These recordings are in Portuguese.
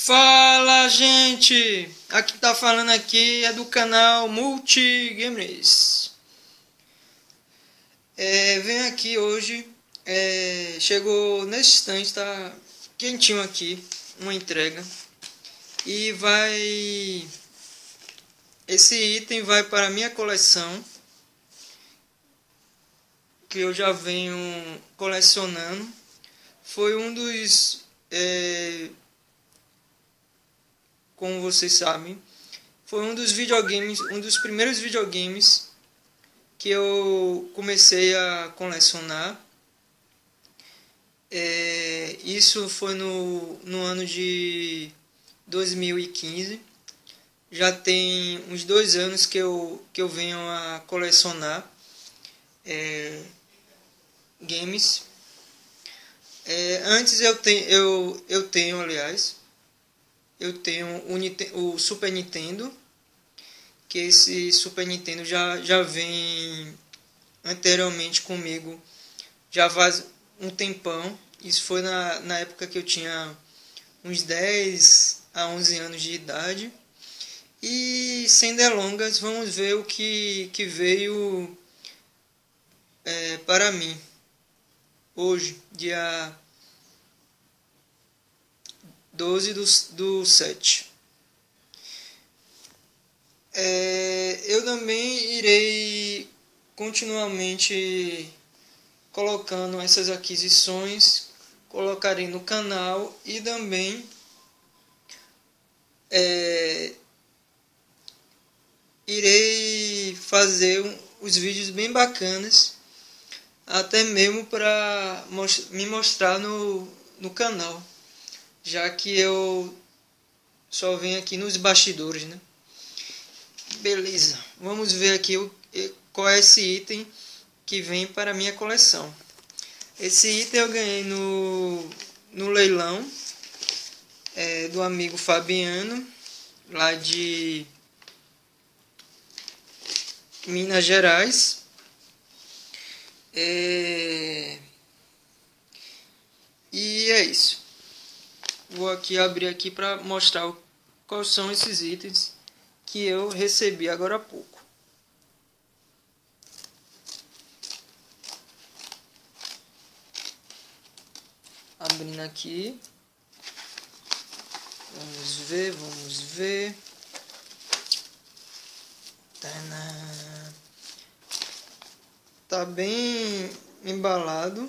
Fala, gente! Aqui tá falando aqui é do canal Multigamers. Venho aqui hoje, chegou nesse instante, tá quentinho aqui, uma entrega. E esse item vai para a minha coleção, que eu já venho colecionando. Foi um dos... como vocês sabem, foi um dos videogames, um dos primeiros videogames que eu comecei a colecionar. Isso foi no ano de 2015. Já tem uns 2 anos que eu venho a colecionar games. Antes eu tenho, aliás, eu tenho o Super Nintendo, que esse Super Nintendo já vem anteriormente comigo já faz um tempão. Isso foi na época que eu tinha uns 10 a 11 anos de idade. E sem delongas, vamos ver o que veio para mim hoje, dia 12 do 7. Eu também irei continuamente colocando essas aquisições, colocarei no canal e também irei fazer os vídeos bem bacanas, até mesmo para me mostrar no canal, já que eu só venho aqui nos bastidores, né? Beleza, vamos ver aqui qual é esse item que vem para a minha coleção. Esse item eu ganhei no leilão do amigo Fabiano, lá de Minas Gerais. E é isso. Vou aqui abrir aqui para mostrar quais são esses itens que eu recebi agora há pouco. Abrindo aqui. Vamos ver. Tá bem embalado.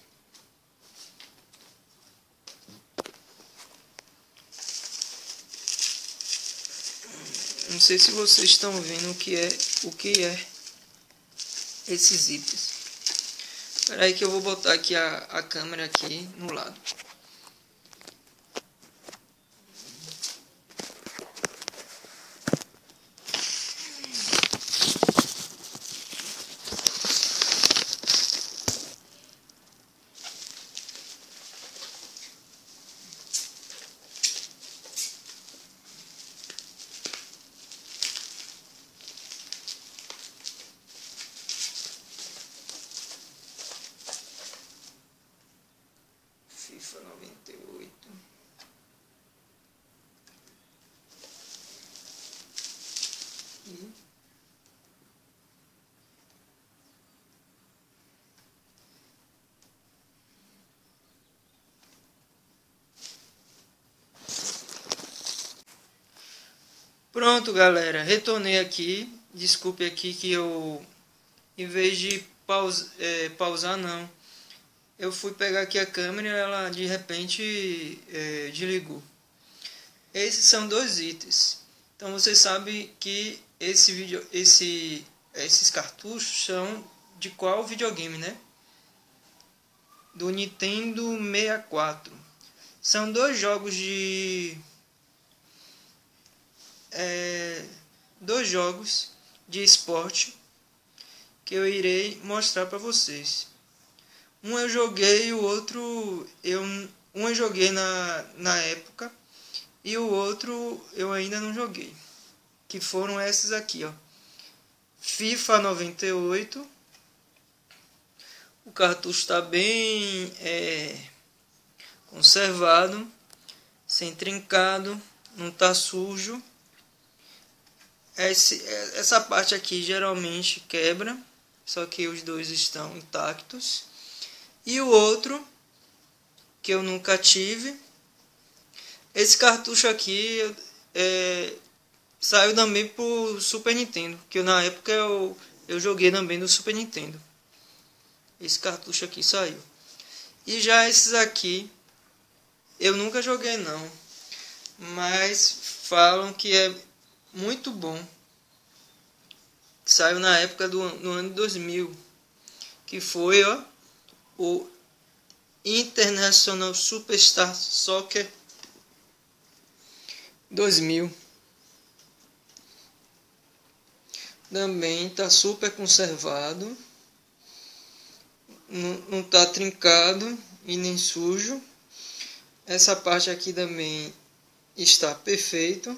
Não sei se vocês estão vendo o que é esses itens. Espera aí que eu vou botar aqui a câmera aqui no lado. FIFA 98. Pronto, galera, retornei aqui. Desculpe aqui que eu, em vez de pausar, não, eu fui pegar aqui a câmera e ela de repente desligou. Esses são dois itens. Então você sabe que esses cartuchos são de qual videogame, né? Do Nintendo 64. São dois jogos de esporte que eu irei mostrar para vocês. Um eu joguei, o outro um eu joguei na época e o outro eu ainda não joguei, que foram esses aqui, ó. FIFA 98. O cartucho está bem conservado. sem trincado, não tá sujo. Essa parte aqui geralmente quebra, só que os dois estão intactos. E o outro, que eu nunca tive, esse cartucho aqui saiu também pro Super Nintendo, que na época eu joguei também no Super Nintendo. Esse cartucho aqui saiu. E já esses aqui eu nunca joguei não, mas falam que é muito bom. Saiu na época do ano 2000, que foi o International Superstar Soccer 2000. Também está super conservado, não está trincado e nem sujo. Essa parte aqui também está perfeito.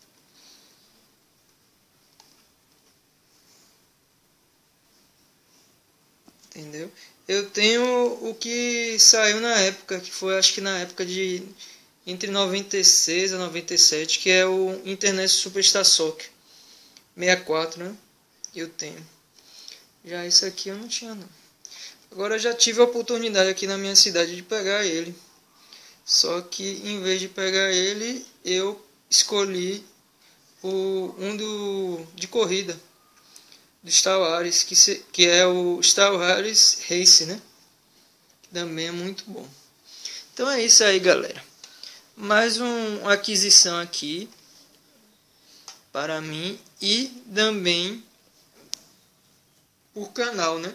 Entendeu? Eu tenho o que saiu na época, que foi acho que na época de entre 96 a 97, que é o Internet Superstar Soccer 64, né? Eu tenho. Já esse aqui eu não tinha não. Agora eu já tive a oportunidade aqui na minha cidade de pegar ele. Só que em vez de pegar ele, eu escolhi de corrida do Star Wars, que é o Star Wars Race, né? Que também é muito bom. Então é isso aí, galera. Mais uma aquisição aqui para mim e também por canal, né?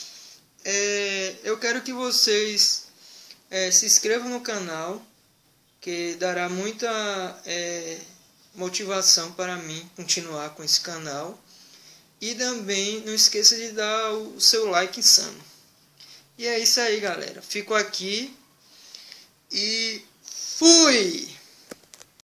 Eu quero que vocês se inscrevam no canal, que dará muita motivação para mim continuar com esse canal. E também não esqueça de dar o seu like insano. E é isso aí, galera. Fico aqui e fui!